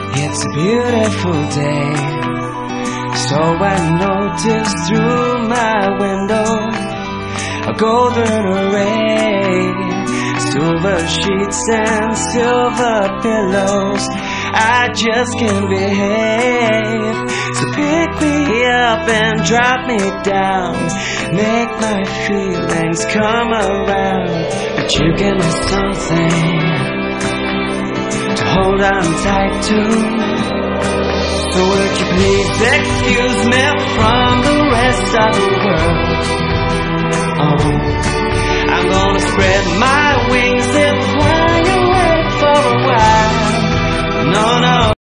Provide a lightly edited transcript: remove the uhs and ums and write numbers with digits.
It's a beautiful day, so I notice through my window a golden array, silver sheets and silver pillows. I just can't behave, so pick me up and drop me down, make my feelings come around. But you give me something to hold on tight to, so would you please excuse me from the rest of the world? Oh, I'm gonna spread my wings and fly away for a while. No, no.